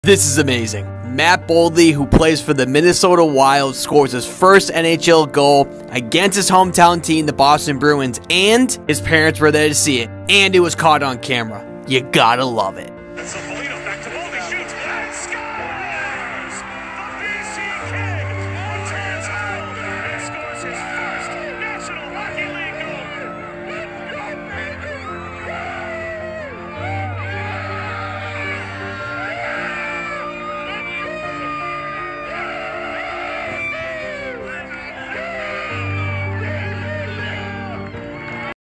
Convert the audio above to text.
This is amazing. Matt Boldy, who plays for the Minnesota Wild, scores his first NHL goal against his hometown team, the Boston Bruins, and his parents were there to see it, and it was caught on camera. You gotta love it.